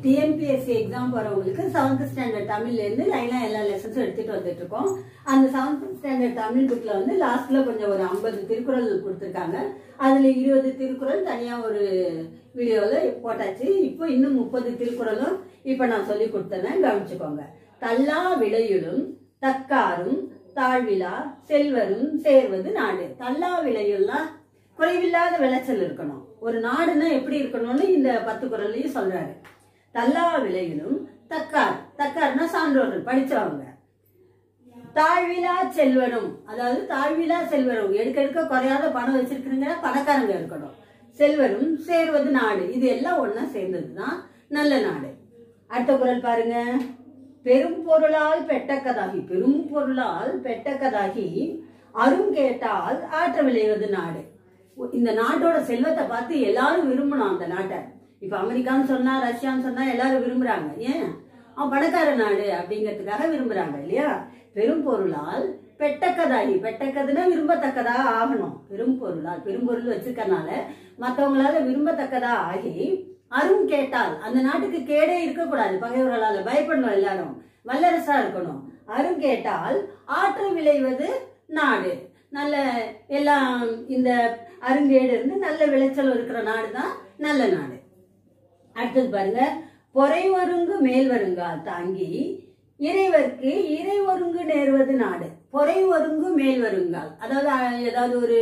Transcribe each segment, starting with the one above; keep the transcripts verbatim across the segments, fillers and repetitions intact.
TNPSC exam போறவங்களுக்கு seventh standard தமிழ்ல இருந்து லைனா எல்லா லெசன்ஸும் எடுத்துட்டு வந்துட்டு இருக்கோம். அந்த செவன்த் ஸ்டாண்டர்ட் தமிழ் புக்ல வந்து லாஸ்ட்ல கொஞ்சம் ஒரு ஐம்பது திருக்குறள் கொடுத்துருக்காங்க. அதுல இருபது திருக்குறள் தனியா ஒரு வீடியோல போட்டாச்சு. இப்போ இன்னும் முப்பது திருக்குறளும் இப்ப நான் சொல்லி கொடுத்தேன், கவனிச்சுக்கோங்க. தல்லா விளையுளும் தக்காரும் தாழ்விலா செல்வரும் சேர்வது நாடு. தல்லா விளையுள்னா குறைவில்லாத விளைச்சல் இருக்கணும். ஒரு நாடுன்னா எப்படி இருக்கணும்னு இந்த பத்து குறளையும் சொல்றாரு. தல்லா விளையிலும் தக்கார், தக்கார்னா சான்றோர்கள் படிச்சவங்க. தாழ்விலா செல்வரும், அதாவது தாழ்விலா செல்வரும், எடுக்க எடுக்க குறையாத பணம் வச்சிருக்கிறீங்க பணக்காரங்க இருக்கணும். செல்வரும் சேர்வது நாடு, இது எல்லாம் ஒன்னா சேர்ந்ததுதான் நல்ல நாடு. அடுத்த குறள் பாருங்க. பெரும் பொருளால் பெட்டக்கதாகி, பெரும் பொருளால் பெட்டக்கதாகி அரும் கேட்டால் ஆற்ற விளைவது நாடு. இந்த நாட்டோட செல்வத்தை பார்த்து எல்லாரும் விரும்பணும் அந்த நாட்டை. இப்ப அமெரிக்கான்னு சொன்னா ரஷ்யான்னு சொன்னா எல்லாரும் விரும்புறாங்க. ஏன்? அவன் பணக்கார நாடு அப்படிங்கிறதுக்காக விரும்புறாங்க இல்லையா? பெரும் பொருளால் பெட்டக்கதாகி, பெட்டக்கதுன்னா விரும்பத்தக்கதா ஆகணும். பெரும் பொருளால், பெரும் பொருள் வச்சிருக்கனால மற்றவங்களால விரும்பத்தக்கதா ஆகி அரும் கேட்டால், அந்த நாட்டுக்கு கேடே இருக்கக்கூடாது, பகைவர்களால பயப்படணும், எல்லாரும் வல்லரசா இருக்கணும். அரும் கேட்டால் ஆற்ற விளைவது நாடு. நல்ல எல்லாம் இந்த அருங்கேடு இருந்து நல்ல விளைச்சல் இருக்கிற நாடு தான் நல்ல நாடு. அடுத்தது பாருங்க. பொறை ஒருங்கு மேல் வருங்கால் தாங்கி இறைவர்க்கு இறை ஒருங்கு நேர்வது நாடு. பொறை ஒருங்கு மேல் வருங்கால், அதாவது ஏதாவது ஒரு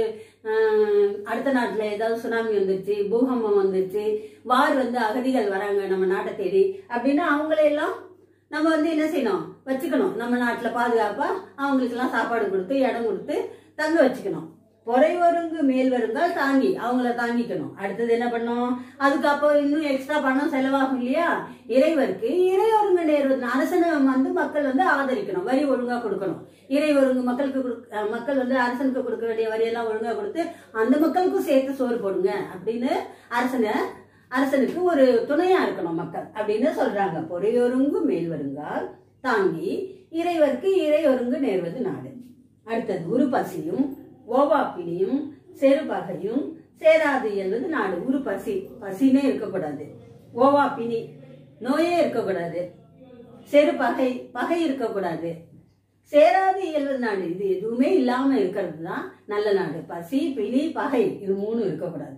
அடுத்த நாட்டுல ஏதாவது சுனாமி வந்துருச்சு, பூகம்பம் வந்துருச்சு, வார் வந்து அகதிகள் வராங்க நம்ம நாட்டை தேடி அப்படின்னா அவங்களையெல்லாம் நம்ம வந்து என்ன செய்யணும், வச்சுக்கணும். நம்ம நாட்டுல பாதுகாப்பா அவங்களுக்கு எல்லாம் சாப்பாடு கொடுத்து இடம் கொடுத்து தங்க வச்சுக்கணும். பொறை ஒருங்கு மேல் வருங்கால் தாங்கி, அவங்கள தாங்கிக்கணும். அடுத்தது என்ன பண்ணும், அதுக்கு அப்போ இன்னும் எக்ஸ்ட்ரா பணம் செலவாகும் இல்லையா? இறைவருக்கு இறை ஒருங்கு நேர்வது, அரசனை வந்து மக்கள் வந்து ஆதரிக்கணும், வரி ஒழுங்கா கொடுக்கணும். இறை ஒருங்கு மக்களுக்கு மக்கள் வந்து அரசனுக்கு கொடுக்க வேண்டிய வரியெல்லாம் ஒழுங்கா கொடுத்து அந்த மக்களுக்கும் சேர்த்து சோறு போடுங்க அப்படின்னு அரசனை அரசனுக்கு ஒரு துணையா இருக்கணும் மக்கள் அப்படின்னு சொல்றாங்க. பொறையொருங்கு மேல் வருங்கால் தாங்கி இறைவருக்கு இறை ஒருங்கு நேர்வது நாடு. அடுத்தது உரு பசியும் ஓவாப்பினியும் செருபகையும் சேராது என்பது நாடு. உரு பசி, பசினே இருக்கக்கூடாது. ஓவா பிணி, நோயே இருக்கக்கூடாது. செரு பகை, பகை இருக்கக்கூடாது. சேராது இயல்வது நாடு, இது எதுவுமே இல்லாம இருக்கிறது தான் நல்ல நாடு. பசி, பிணி, பகை, இது மூணு இருக்கக்கூடாது.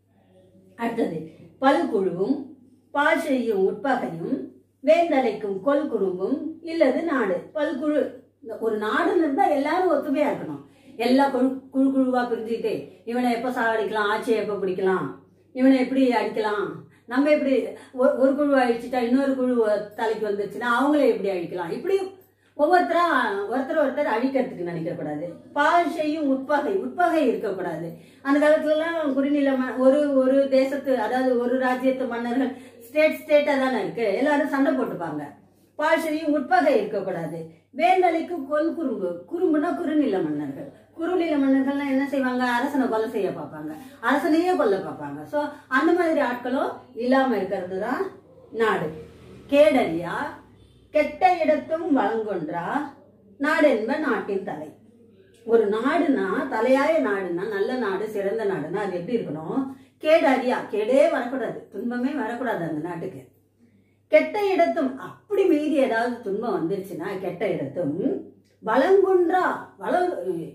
அடுத்தது பல்குழுவும் பால் செய்யும் உட்பகையும் வேந்தலைக்கும் கொல் குறும்பும் இல்லது நாடு. பல்குழு, ஒரு நாடுன்னு இருந்தா எல்லாரும் ஒத்துமையா இருக்கணும். எல்லா குழு குழு குழுவா பிரிஞ்சுக்கிட்டு இவனை எப்ப சாவடிக்கலாம், ஆட்சியை எப்ப பிடிக்கலாம், இவனை எப்படி அடிக்கலாம், நம்ம எப்படி ஒரு குழு அழிச்சுட்டா இன்னொரு குழு தலைக்கு வந்துருச்சுன்னா அவங்களே எப்படி அழிக்கலாம், இப்படி ஒவ்வொருத்தரா ஒருத்தர் ஒருத்தர் அழிக்கிறதுக்கு நினைக்க கூடாது. பால் செய்யும் உட்பகை, உட்பகை இருக்கக்கூடாது. அந்த காலத்துல எல்லாம் குறுநில ஒரு ஒரு தேசத்து, அதாவது ஒரு ராஜ்யத்து மன்னர்கள் ஸ்டேட் ஸ்டேட்டா தானே இருக்கு, எல்லாரும் சண்டை போட்டுப்பாங்க. பால் செய்யும் உட்பகை இருக்கக்கூடாது. வேந்தலைக்கு கொல் குறும்பு, குறும்புனா குறுநில மன்னர்கள். குறுநில மன்னர்கள்லாம் என்ன செய்வாங்க, அரசனை கொலை செய்ய பார்ப்பாங்க, அரசனையே கொல்ல பார்ப்பாங்க. சோ அந்த மாதிரி ஆட்களும் இல்லாம இருக்கிறது தான் நாடு. கேடரியா கெட்ட இடத்தும் வளங்கொன்றா நாடு என்ப நாட்டின் தலை. ஒரு நாடுனா, தலையாய நாடுனா, நல்ல நாடு சிறந்த நாடுனா அது எப்படி இருக்கணும், கேடரியா, கேடே வரக்கூடாது, துன்பமே வரக்கூடாது அந்த நாட்டுக்கு. கெட்ட இடத்தும், அப்படி மீறி ஏதாவது துன்பம் வந்துருச்சுன்னா கெட்ட இடத்தும் வளங்குன்றா, வளம்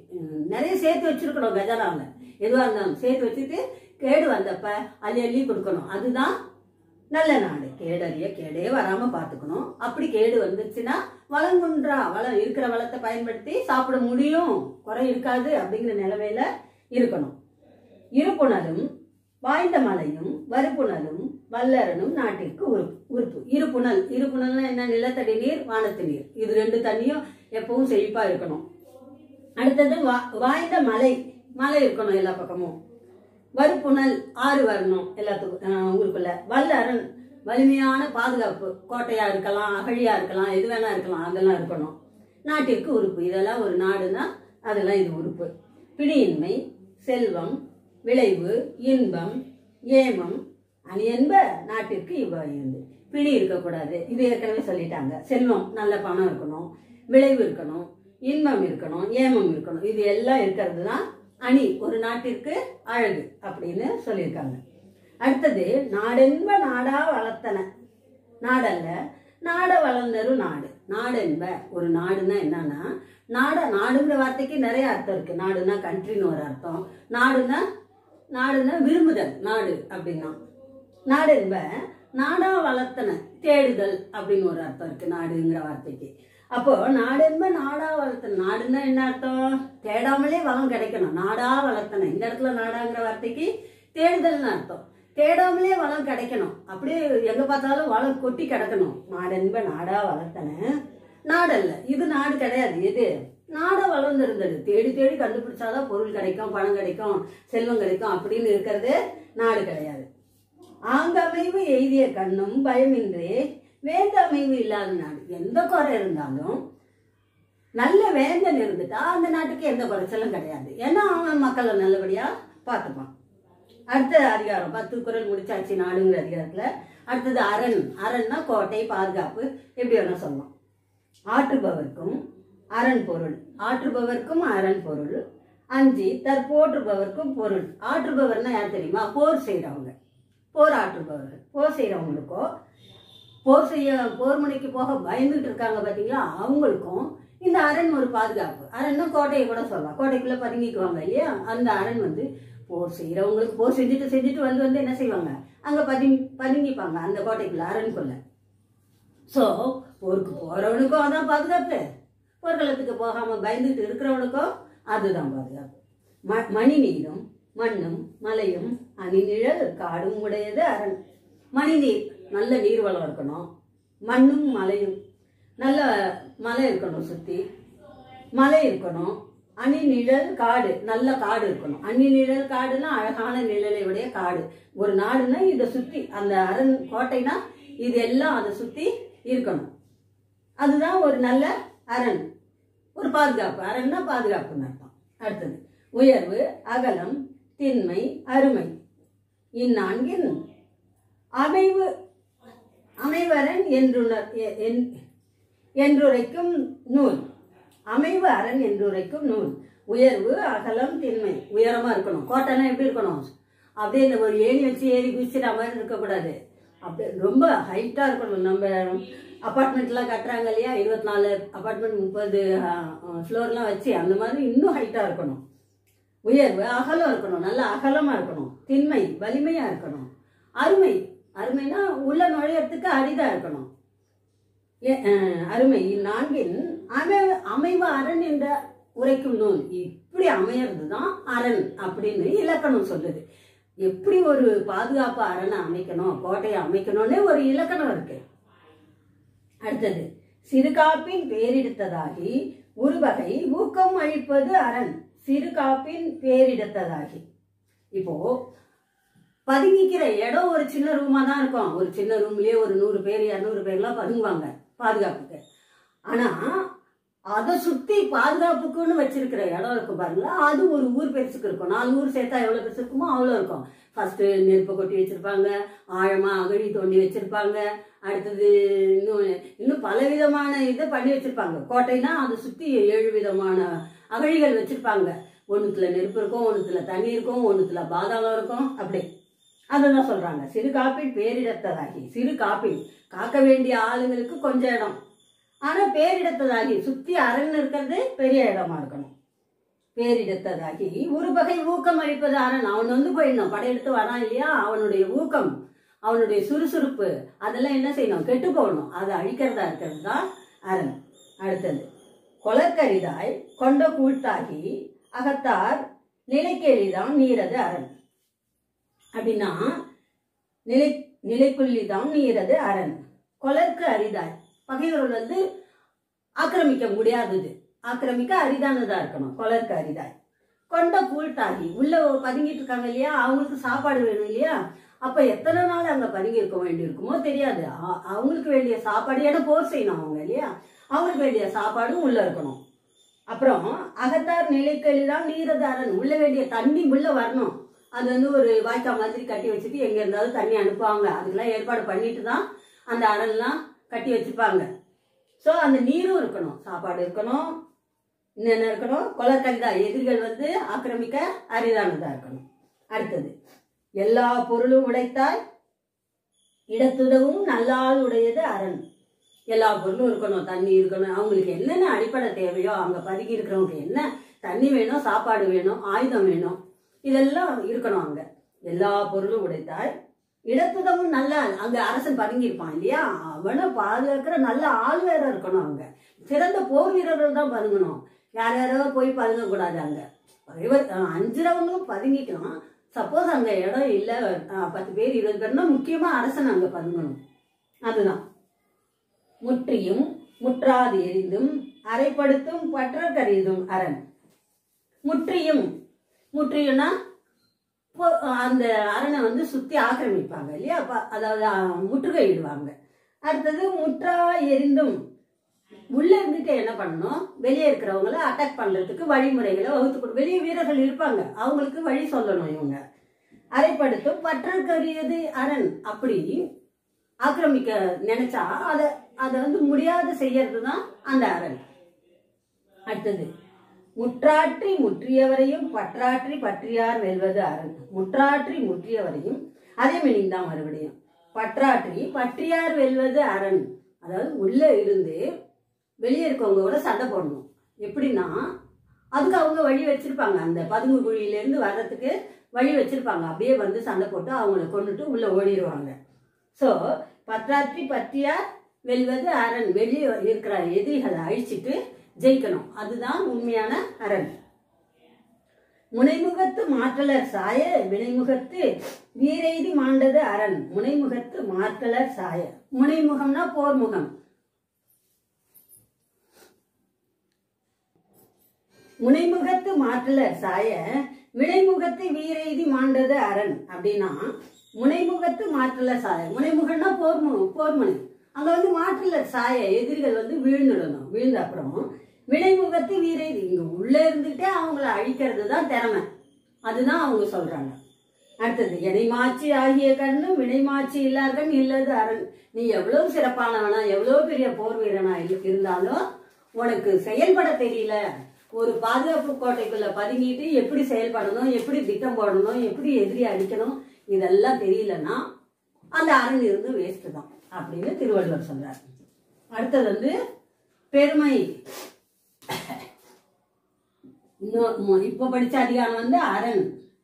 நிறைய சேர்த்து வச்சிருக்கணும். கஜானாவில் எதுவாக இருந்தாலும் சேர்த்து வச்சுட்டு கேடு வந்தப்ப அள்ளி அள்ளி கொடுக்கணும், அதுதான் நல்ல நாடு. கேடறிய கேடே வராம பாத்துக்கணும். அப்படி கேடு வந்துருச்சுன்னா வளங்குன்றா, வளம் இருக்கிற வளத்தை பயன்படுத்தி சாப்பிட முடியும், குறை இருக்காது அப்படிங்கிற நிலைமையில இருக்கணும். இருப்புணலும் வாய்ந்த மலையும் வறுப்புணலும் வல்லரனும் நாட்டிற்கு உறுப்பு உறுப்பு இருப்புணல், இருப்புணல்னா என்ன, நிலத்தடி நீர் வானத்து நீர், இது ரெண்டு தண்ணியும் எப்பவும் செழிப்பா இருக்கணும். அடுத்தது வா வாய்ந்த மலை, மலை இருக்கணும் எல்லா பக்கமும். வறுப்புணல், ஆறு வரணும் எல்லாத்துக்கும் ஊருக்குள்ள. வல்லரன், வலிமையான பாதுகாப்பு, கோட்டையா இருக்கலாம், அகழியா இருக்கலாம், எது வேணா இருக்கலாம், அதெல்லாம் இருக்கணும். நாட்டிற்கு உறுப்பு, இதெல்லாம் ஒரு நாடுனா அதெல்லாம் இது உறுப்பு. பிடியின்மை, செல்வம், விளைவு, இன்பம், ஏமம் அணி என்ப நாட்டிற்கு இவ்வாறு. பிடி இருக்கக்கூடாது, இது ஏற்கனவே சொல்லிட்டாங்க. செல்வம், நல்ல பணம் இருக்கணும், விளைவு இருக்கணும், இன்பம் இருக்கணும், ஏமம் இருக்கணும், இது எல்லாம் இருக்கிறது தான் அணி, ஒரு நாட்டிற்கு அழகு அப்படின்னு சொல்லியிருக்காங்க. அடுத்தது நாடென்ப நாடா வளர்த்தன, நாடல்ல. நாட வளர்ந்தரும் நாடு. நாடு என்ப ஒரு நாடுன்னா என்னன்னா, நாட நாடுங்கிற வார்த்தைக்கு நிறைய அர்த்தம் இருக்கு. நாடுன்னா கண்ட்ரின்னு ஒரு அர்த்தம். நாடுன்னா நாடுன்னா விரும்புதல், நாடு அப்படின்னா. நாடு என்ப நாடா வளர்த்தன தேடுதல் அப்படின்னு ஒரு அர்த்தம் இருக்கு நாடுங்கிற வார்த்தைக்கு. அப்போ நாடு என்ப நாடா வளர்த்தன. நாடுன்னா என்ன அர்த்தம்? தேடாமலே வளம் கிடைக்கணும். நாடா வளர்த்தன. இந்த இடத்துல நாடாங்கிற வார்த்தைக்கு தேடுதல்னு அர்த்தம். தேடாமலே வளம் கிடைக்கணும். அப்படியே எங்க பார்த்தாலும் வளம் கொட்டி கிடக்கணும். நாடு என்ப நாடா வளர்த்தன. நாடல்ல, இது நாடு கிடையாது. எது? நாடா வளர்ந்துருந்தது. தேடி தேடி கண்டுபிடிச்சாதான் பொருள் கிடைக்கும், பணம் கிடைக்கும், செல்வம் கிடைக்கும் அப்படின்னு இருக்கிறது நாடு கிடையாது. ஆங்கமைவு எய்திய கண்ணும் பயமின்றி வேந்த அமைவு இல்லாத நாடு. எந்த குறை இருந்தாலும் நல்ல வேந்தன் இருந்துட்டா அந்த நாட்டுக்கு எந்த குறைச்சலும் கிடையாது. ஏன்னா அவன் மக்களை நல்லபடியா பார்த்துப்பான். அடுத்த அதிகாரம் பத்து குறள் முடிச்சாச்சு நாடுங்கிற அதிகாரத்துல. அடுத்தது அரண். அரண்னா கோட்டை, பாதுகாப்பு, எப்படி வேணா சொல்லலாம். ஆற்றுபவர்க்கும் அரண் பொருள். ஆற்றுபவர்க்கும் அரண் பொருள். அஞ்சு தற்போற்றுபவர்க்கும் பொருள். ஆற்றுபவர்னா யார் தெரியுமா? போர் செய்யறவங்க, போர் ஆற்றுபவர்கள். போர் செய்யறவங்களுக்கோ, போர் செய்ய போர் முனைக்கு போக பயந்துட்டு இருக்காங்க பாத்தீங்களா, அவங்களுக்கும் இந்த அரண் ஒரு பாதுகாப்பு. அரண்னா கோட்டையை கூட சொல்லலாம். கோட்டைக்குள்ள பதுங்கிக்குவாங்க இல்லையா, அந்த அரண் வந்து போர் செய்யறவங்களுக்கு. போர் செஞ்சுட்டு செஞ்சுட்டு வந்து வந்து என்ன செய்வாங்க, அங்க பதுங்கி பதுங்கிப்பாங்க அந்த கோட்டைக்குள்ள, அரண்குள்ள. ஸோ போருக்கு போறவனுக்கும் அதான் பாதுகாப்பு, போர்க்களத்துக்கு போகாம பயந்துட்டு இருக்கிறவனுக்கும் அதுதான் பாதுகாப்பு. ம மணி நீரும் மண்ணும் மலையும் அணிநிழல் காடும் உடையது அரண். மணி நீர், நல்ல நீர்வளம் இருக்கணும். மண்ணும் மலையும், நல்ல மலை இருக்கணும், சுத்தி மலை இருக்கணும். அணி நிழல் காடு, நல்ல காடு இருக்கணும். அணி நிழல் காடுன்னா அழகான நிழலை உடைய காடு. ஒரு நாடுன்னா இதை சுத்தி, அந்த அரண் கோட்டைனா இது எல்லாம் அதை சுத்தி இருக்கணும். அதுதான் ஒரு நல்ல அரண், ஒரு பாதுகாப்பு. அரண்னா பாதுகாப்புன்னு அர்த்தம். அடுத்தது உயர்வு, அகலம், திண்மை, அருமை. இந்நான்கின் அமைவு அமைவரண் என்றுணர் என்றுரைக்கும் நூல். அமைவு அரண் என்றுரைக்கும் நூல். உயர்வு, அகலம், திண்மை. உயரமா இருக்கணும். கோட்டைனா எப்படி இருக்கணும்? அப்படியே இந்த ஒரு ஏணி வச்சு ஏறி குதிச்சுற மாதிரி இருக்கக்கூடாது. அப்படி ரொம்ப ஹைட்டா இருக்கணும். நம்ம அப்பார்ட்மெண்ட்லாம் கட்டுறாங்க இல்லையா, இருபத்தி நாலு அப்பார்ட்மெண்ட் முப்பது ஃப்ளோர்லாம் வச்சு, அந்த மாதிரி இன்னும் ஹைட்டா இருக்கணும். உயர்வு, அகலம் இருக்கணும், நல்ல அகலமா இருக்கணும். திண்மை, வலிமையா இருக்கணும். அருமை, அருமைனா உள்ள நுழையறதுக்கு அரிதா இருக்கணும். அருமை. இந்நான்கின் அமை அமைவு அரண் என்ற உரைக்கும் நூல். இப்படி அமையறதுதான் அரண் அப்படின்னு இலக்கணம் சொல்லுது. எப்படி ஒரு பாதுகாப்பு அரணை அமைக்கணும், கோட்டையை அமைக்கணும்னு ஒரு இலக்கணம் இருக்கு. அடுத்தது சிறுகாப்பின் பேரிடத்ததாகி உருவகை ஊக்கம் அளிப்பது அரண். சிறுகாப்பின் பேரிடத்ததாகி, இப்போ பதுங்கிக்கிற இடம் ஒரு சின்ன ரூமா தான் இருக்கும். ஒரு சின்ன ரூம்லயே ஒரு நூறு பேர் இருநூறு பேர்லாம் பதுங்குவாங்க பாதுகாப்புக்கு. ஆனா அதை சுத்தி பாதுகாப்புக்குன்னு வச்சிருக்கிற இடம் இருக்கும் பாருங்க, அது ஒரு ஊர் பெருசுக்கு இருக்கும். நாலு ஊர் சேர்த்தா எவ்வளவு பெருசு இருக்குமோ அவ்வளோ இருக்கும். ஃபர்ஸ்ட் நெருப்பை கொட்டி வச்சிருப்பாங்க, ஆழமா அகழி தோண்டி வச்சிருப்பாங்க. அடுத்தது இன்னும் இன்னும் பல விதமான இதை பண்ணி வச்சிருப்பாங்க. கோட்டைனா அதை சுத்தி ஏழு விதமான அகழிகள் வச்சிருப்பாங்க. ஒண்ணுத்துல நெருப்பு இருக்கும், ஒண்ணுத்துல தண்ணி இருக்கும், ஒண்ணுத்துல பாதாளம் இருக்கும். அப்படி அதுதான் சொல்றாங்க. சிறு காப்பில் பேரிடத்ததாகி. சிறு காப்பில் காக்க வேண்டிய ஆளுங்களுக்கு கொஞ்சம் இடம், ஆனா பேரிடத்ததாகி சுத்தி அரண் இருக்கிறது பெரிய இடமா இருக்கணும். பேரிடத்ததாகி ஒரு வகை ஊக்கம் அளிப்பது அரண். அவன் வந்து போயிடணும், படையெடுத்து வரான் இல்லையா, அவனுடைய ஊக்கம், அவனுடைய சுறுசுறுப்பு அதெல்லாம் என்ன செய்யணும், கெட்டு போகணும். அதை அழிக்கிறதா இருக்கிறது தான் அரண். அடுத்தது கொலக்கரிதாய் கொண்ட கூட்டாகி அகத்தார் நிலைக்கேளிதான் நீரது அரண். அப்படின்னா நிலை நிலைக்குள்ளிதான் நீரது அரண். கொலருக்கு அரிதாய், பகைவர்கள் வந்து ஆக்கிரமிக்க முடியாதது, ஆக்கிரமிக்க அரிதானதா இருக்கணும். கொலருக்கு அரிதாய் கொண்ட கூட்டாகி, உள்ள பதுங்கிட்டு இருக்காங்க இல்லையா, அவங்களுக்கு சாப்பாடு வேணும் இல்லையா. அப்ப எத்தனை நாள் அங்க பதுங்கி இருக்க வேண்டி இருக்குமோ தெரியாது. அவங்களுக்கு வேண்டிய சாப்பாடு, ஏன்னா போர் செய்யணும் அவங்க இல்லையா, அவங்களுக்கு வேண்டிய சாப்பாடும் உள்ள இருக்கணும். அப்புறம் அகத்தார் நிலைக்கெளிதான் நீரது அரண். உள்ள வேண்டிய தண்ணி உள்ள வரணும். அது வந்து ஒரு வாய்க்கா மாதிரி கட்டி வச்சுட்டு எங்க இருந்தாலும் தண்ணி அனுப்புவாங்க. அதுக்கெல்லாம் ஏற்பாடு பண்ணிட்டு தான் அந்த அரணெல்லாம் கட்டி வச்சுப்பாங்க. ஸோ அந்த நீரும் இருக்கணும், சாப்பாடு இருக்கணும், என்னென்ன இருக்கணும், கொலக்கரிதா, எதிரிகள் வந்து ஆக்கிரமிக்க அரிதானதா இருக்கணும். அடுத்தது எல்லா பொருளும் உடைத்தாய் இடத்துதவும் நல்லால் உடையது அரண். எல்லா பொருளும் இருக்கணும், தண்ணி இருக்கணும், அவங்களுக்கு என்னென்ன அடிப்படை தேவையோ, அங்க பதுக்கி இருக்கிறவங்க என்ன தண்ணி வேணும், சாப்பாடு வேணும், ஆயுதம் வேணும், இதெல்லாம் இருக்கணும். அங்க எல்லா பொருளும் உடைத்தாய். இடத்துதவும் நல்ல, அங்க அரசன் பதுங்கியிருப்பான் இல்லையா, அவனை பாதுகாக்கிற நல்ல ஆள் வேற இருக்கணும். அங்க சிறந்த போர் வீரர்கள் தான் பதுங்கணும், யார் யாரோ போய் பதுங்க கூடாது. அங்க அஞ்சுறவங்களும் பதுங்கிக்கலாம். சப்போஸ் அங்க இடம் இல்லை, பத்து பேர் இருபது பேர்னா முக்கியமா அரசன் அங்க பதுங்கணும். அதுதான். முற்றியும் முற்றாது எரிந்தும் அரைப்படுத்தும் பற்ற கரிதும் அரண். முற்றியும், முற்றியும்னா அந்த அரணை வந்து சுத்தி ஆக்கிரமிப்பாங்க இல்லையா, அதாவது முற்றுகையிடுவாங்க. அடுத்தது முற்றா எரிந்தும், உள்ள இருந்துட்டு என்ன பண்ணணும், வெளியே இருக்கிறவங்கள அட்டாக் பண்றதுக்கு வழிமுறைகளை வகுத்து கொடு. வெளியே வீரர்கள் இருப்பாங்க, அவங்களுக்கு வழி சொல்லணும் இவங்க. அரைப்படுத்தும் பற்றற்கரியது அரண். அப்படி ஆக்கிரமிக்க நினைச்சா அதை அதை வந்து முடியாத செய்யறது தான் அந்த அரண். அடுத்தது முற்றாற்றி முற்றியவரையும் பற்றாற்றி பற்றியார் வெல்வது அரண். முற்றாற்றி முற்றியவரையும், அதே மீனிங் தான் மறுபடியும். பற்றாற்றி பற்றியார் வெல்வது அரண். அதாவது உள்ள இருந்து வெளியே இருக்கவங்க கூட சண்டை போடணும். எப்படின்னா அதுக்கு அவங்க வழி வச்சிருப்பாங்க, அந்த பதுங்கு குழியிலேருந்து வர்றதுக்கு வழி வச்சிருப்பாங்க. அப்படியே வந்து சண்டை போட்டு அவங்கள கொண்டுட்டு உள்ள ஓடிடுவாங்க. ஸோ பற்றாற்றி பற்றியார் வெல்வது அரண். வெளியே இருக்கிற எதிரிகளை அழிச்சிட்டு ஜெயிக்கணும், அதுதான் உண்மையான அரண். முனைமுகத்து மாற்றலர் சாய வினைமுகத்து வீரெய்தி மாண்டது அரண். முனைமுகத்து மாற்றலர் சாய, முனைமுகம்னா போர்முகம். முனைமுகத்து மாற்றலர் சாய வினைமுகத்து வீரெய்தி மாண்டது அரண். அப்படின்னா முனைமுகத்து மாற்றலர் சாய, முனைமுகம்னா போர்முகம், போர்முனை. அங்க வந்து மாற்றலர் சாய, எதிரிகள் வந்து வீழ்ந்துடணும். வீழ்ந்த அப்புறம் வினைமுகத்து வீரெய்தி, இங்க உள்ள இருந்துட்டே அவங்கள அழிக்கிறது தான் திறமை. அதுதான் அவங்க சொல்றாங்க. அடுத்தது இணைமாட்சி ஆகிய கண்ணும் வினைமாட்சி இல்லாதவன் இல்லது அரண். நீ எவ்வளவு சிறப்பானவனா, எவ்வளவு பெரிய போர் வீரனா இருந்தாலும் உனக்கு செயல்பட தெரியல, ஒரு பாதுகாப்பு கோட்டைக்குள்ள பதுங்கிட்டு எப்படி செயல்படணும், எப்படி திட்டம் போடணும், எப்படி எதிரி அடிக்கணும், இதெல்லாம் தெரியலன்னா அந்த அரண் இருந்து வேஸ்ட் தான் அப்படின்னு திருவள்ளுவர் சொல்றார். அடுத்தது வந்து பெருமை. இன்னும் இப்ப படிச்ச அதிகாரம் வந்து அரண்.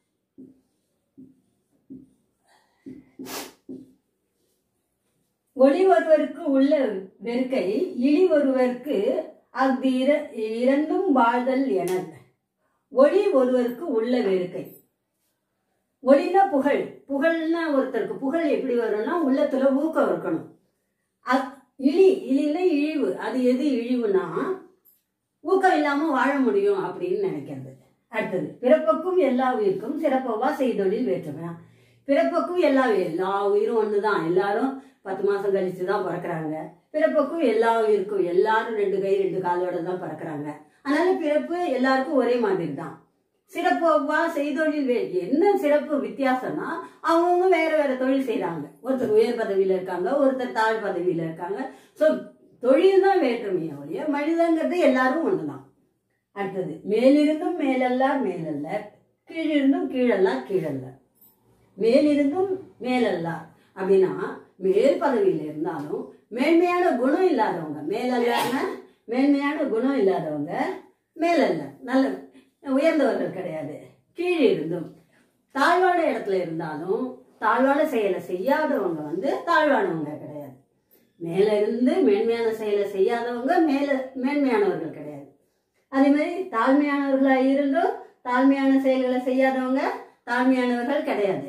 ஒளி ஒருவருக்கு உள்ள வெறுக்கை, இழி ஒருவருக்கு அஃது இரண்டும் வாழ்தல் என. ஒளி ஒருவருக்கு உள்ள வெறுக்கை. ஒளினா புகழ், புகழ்னா ஒருத்தருக்கு புகழ் எப்படி வரும்னா உள்ளத்துல ஊக்கம் இருக்கணும். இழி, இழினா இழிவு. அது எது இழிவுனா ஊக்கம் இல்லாம வாழ முடியும் அப்படின்னு நினைக்கிறது. அடுத்தது பிறப்புக்கும் எல்லா உயிருக்கும் சிறப்பவா செய்தொழில் வேற்றுமையா. பிறப்புக்கும் எல்லா எல்லா உயிரும் ஒண்ணுதான், எல்லாரும் பத்து மாசம் கழிச்சுதான் பிறக்கிறாங்க. பிறப்புக்கும் எல்லா உயிருக்கும், எல்லாரும் ரெண்டு கை ரெண்டு காலோட தான் பிறக்கிறாங்க. அதனால பிறப்பு எல்லாருக்கும் ஒரே மாதிரி தான். சிறப்பவா செய்தொழில் வே என்ன சிறப்பு வித்தியாசம்னா அவங்கவுங்க வேற வேற தொழில் செய்யறாங்க. ஒருத்தர் உயர் பதவியில இருக்காங்க, ஒருத்தர் தாழ் பதவியில இருக்காங்க. ஸோ தொழில் தான் வேற்றுமையை ஒழிய மனிதங்கிறது எல்லாரும் ஒண்ணுதான். அடுத்தது மேலிருந்தும் மேலல்லார் மேலல்லார், கீழிருந்தும் கீழல்லார் கீழல்லார். மேலிருந்தும் மேலல்லார் அப்படின்னா மேல் பதவியில இருந்தாலும் மேன்மையான குணம் இல்லாதவங்க மேலல்லார்னா மேன்மையான குணம் இல்லாதவங்க மேலல்ல, நல்ல உயர்ந்தவர்கள் கிடையாது. கீழிருந்தும் தாழ்வான இடத்துல இருந்தாலும் தாழ்வான செயலை செய்யாதவங்க வந்து தாழ்வானவங்க கிடையாது. மேல இருந்து மேன்மையான செயலை செய்யாதவங்க மேல மேன்மையானவர்கள் கிடையாது. அதே மாதிரி தாழ்மையானவர்களா இருந்தும் தாழ்மையான செயல்களை செய்யாதவங்க தாழ்மையானவர்கள் கிடையாது.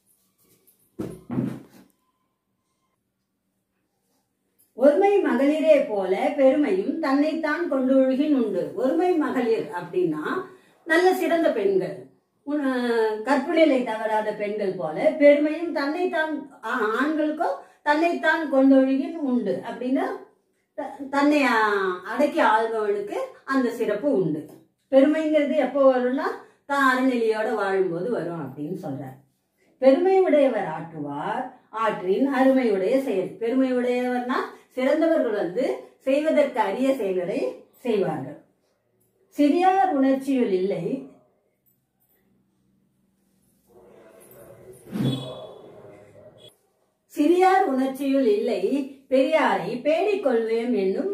ஒருமை மகளிரே போல பெருமையும் தன்னைத்தான் கொண்டு ஒழுகின் உண்டு. ஒருமை மகளிர் அப்படின்னா நல்ல சிறந்த பெண்கள், கற்புநிலை தவறாத பெண்கள் போல பெருமையும் தன்னைத்தான், ஆண்களுக்கும் தன்னைத்தான் கொண்டொழுகின் உண்டு அப்படின்னா தன்னை அடக்கி ஆள்பவனுக்கு அந்த சிறப்பு உண்டு. பெருமைங்கிறது எப்போ வரும்னா தான் அறநிலையோட வாழும்போது வரும் அப்படின்னு சொல்றார். பெருமை உடையவர் ஆற்றுவார் ஆற்றின் அருமையுடைய செயல். பெருமை உடையவர்னா சிறந்தவர்கள் வந்து செய்வதற்கு அரிய செயல்களை செய்வார்கள். சிறியார் உணர்ச்சியுள் இல்லை, சிறியார் உணர்ச்சியுள் இல்லை பெரியாரை பேடிக் கொள்வேம் என்னும்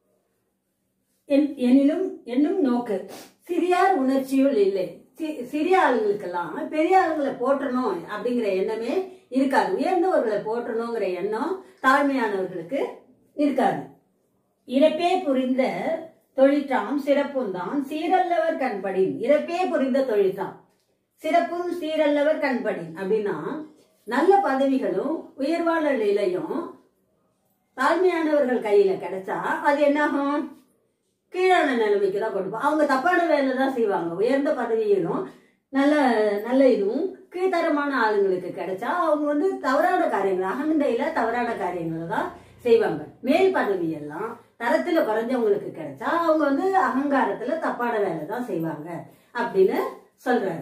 எனினும் என்னும் நோக்கு. சிறியார் உணர்ச்சியுள் இல்லை, சிறிய ஆளுங்களுக்கெல்லாம் பெரிய ஆளுங்களை போற்றணும் அப்படிங்கிற எண்ணமே இருக்காது. உயர்ந்தவர்களை போற்றணுங்கிற எண்ணம் தாழ்மையானவர்களுக்கு இருக்காது. இறப்பே புரிந்த தொழிற்றாம் சிறப்பும் தான் சீரல்லவர் கண்படின். இறப்பே புரிந்த தொழிற்றாம் சிறப்பும் சீரல்லவர் கண்படின் அப்படின்னா நல்ல பதவிகளும் உயர்வான நிலையும் தாழ்மையானவர்கள் கையில கிடைச்சா அது என்னாகும்? கீழான நிலைமைக்கு தான் கொடுப்போம். அவங்க தப்பான வேலை தான் செய்வாங்க. உயர்ந்த பதவியிலும் நல்ல நல்ல இதுவும் கீழ்த்தரமான ஆளுங்களுக்கு கிடைச்சா அவங்க வந்து தவறான காரியங்கள், அகந்தையில தவறான காரியங்களை தான் செய்வாங்க. மேல் பதவி எல்லாம் தரத்துல குறைஞ்சவங்களுக்கு கிடைச்சா அவங்க வந்து அகங்காரத்துல தப்பான வேலை தான் செய்வாங்க அப்படின்னு சொல்றாரு.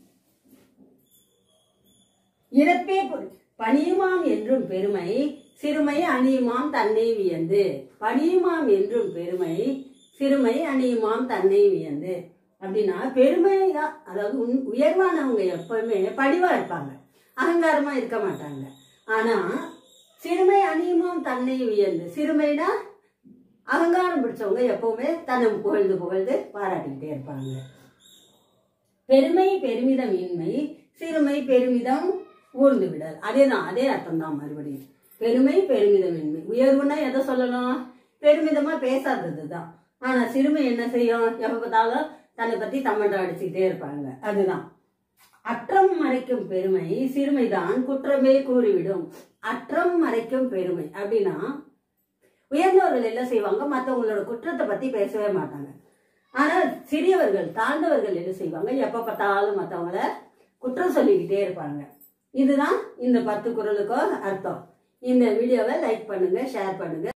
இறப்பே பணியுமாம் என்றும் பெருமை சிறுமை அணியுமாம் தன்னை வியந்து. பணியுமாம் என்றும் பெருமை சிறுமை அணியுமாம் தன்னை வியந்து அப்படின்னா பெருமையா, அதாவது உயர்வானவங்க எப்பவுமே பணிவா இருப்பாங்க, அகங்காரமா இருக்க மாட்டாங்க. ஆனா சிறுமை அணியுமாம் தன்னை வியந்து, சிறுமைனா அகங்காரம் பிடிச்சவங்க எப்பவுமே தன்னை புகழ்ந்து புகழ்ந்து பாராட்டிக்கிட்டே இருப்பாங்க. பெருமை பெருமிதம் இன்மை சிறுமை பெருமிதம் ஊர்ந்து விடல். அதேதான், அதே அர்த்தம் தான். மறுபடியும் பெருமை பெருமிதம் இன்மை. உயர்வுன்னா எதை சொல்லணும்? பெருமிதமா பேசாதது தான். ஆனா சிறுமை என்ன செய்யும்? எப்ப பார்த்தாலும் தன்னை பத்தி தம்மட்டம் அடிச்சுக்கிட்டே இருப்பாங்க. அதுதான் அற்றம் மறைக்கும் பெருமை சிறுமைதான் குற்றமே கூறிவிடும். அற்றம் மறைக்கும் பெருமை அப்படின்னா உயர்ந்தவர்கள் என்ன செய்வாங்க? மற்றவங்களோட குற்றத்தை பத்தி பேசவே மாட்டாங்க. ஆனா சிறியவர்கள் தாழ்ந்தவர்கள் என்ன செய்வாங்க? எப்ப பார்த்தாலும் மற்றவங்கள குற்றம் சொல்லிக்கிட்டே இருப்பாங்க. இதுதான் இந்த பத்து குறளுக்கும் அர்த்தம். இந்த வீடியோவை லைக் பண்ணுங்க, ஷேர் பண்ணுங்க.